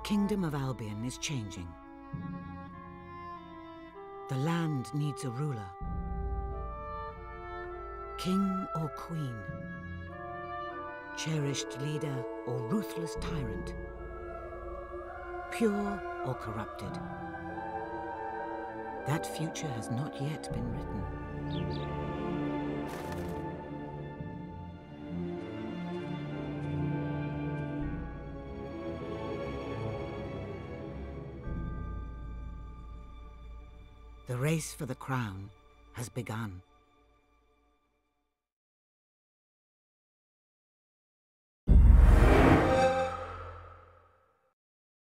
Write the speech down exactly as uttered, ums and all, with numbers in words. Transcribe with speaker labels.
Speaker 1: kingdom of Albion is changing. The land needs a ruler. King or queen? Cherished leader or ruthless tyrant? Pure or corrupted? That future has not yet been written. The race for the crown has begun.